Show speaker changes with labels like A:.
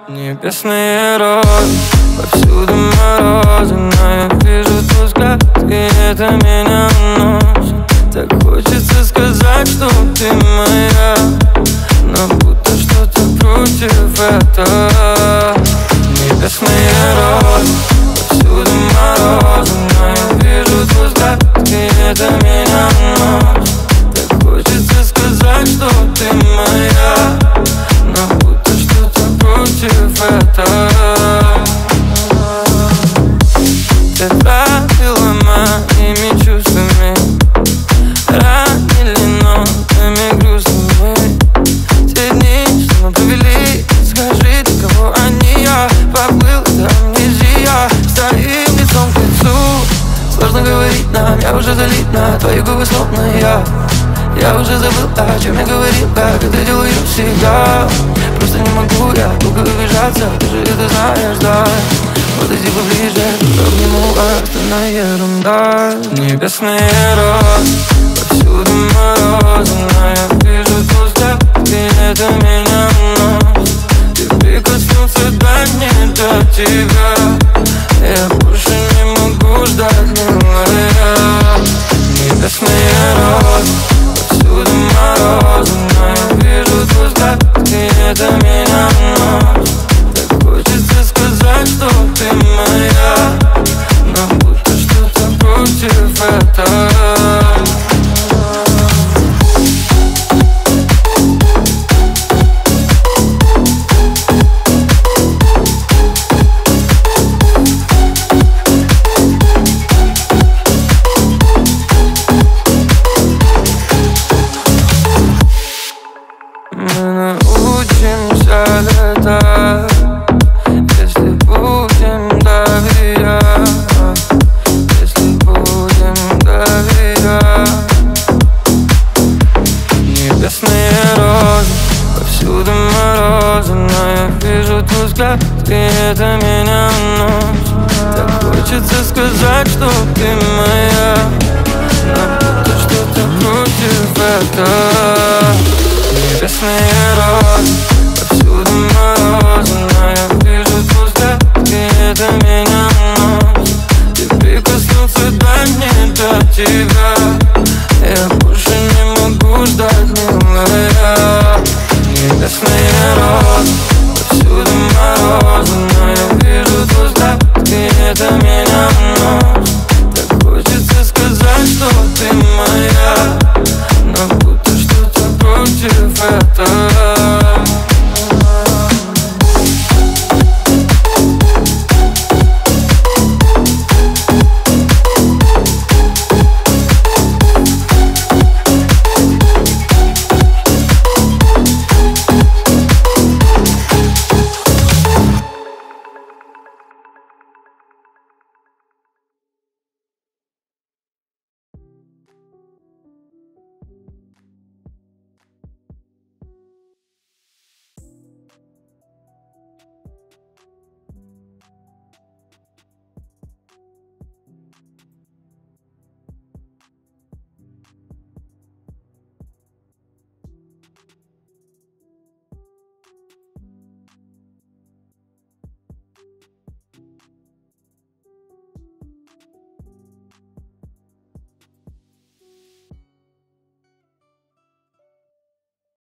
A: Небесные розы, повсюду морозы, но я вижу твой взгляд, и это меня уносит. Так хочется сказать, что ты моя, но будто что-то против этого. Небесные розы, повсюду морозы, но я вижу твой взгляд, и это меня уносит. Так хочется сказать, что ты моя, но будто что-то против этого. Ты правила моими чувствами, ранили нотами грустными. Те дни, что мы провели, скажи, для кого они, я поплыл, это амнезия. Стоим лицом к лицу, сложно говорить нам, я уже залит на твои губы, словно я уже забыл, о чем я говорил, как это делаю всегда. Просто не могу я долго убежаться, ты же это знаешь, да. Подойди поближе, обниму, остальная ерунда. Небесные розы, повсюду морозы, но я вижу твой взгляд, и это меня уносит. Ты прикоснуться, дай мне до тебя, я больше не могу ждать, милая. Небесные розы, повсюду морозы, но я вижу твой взгляд, и это меня уносит. Так хочется сказать, что ты моя, но будто что-то против этого. Мы научимся летать, если будем доверять, если будем доверять. Небесные розы, повсюду морозы, но я вижу твой взгляд, и это меня уносит. Так хочется сказать, что ты моя, но будто что-то против этого. Небесные розы,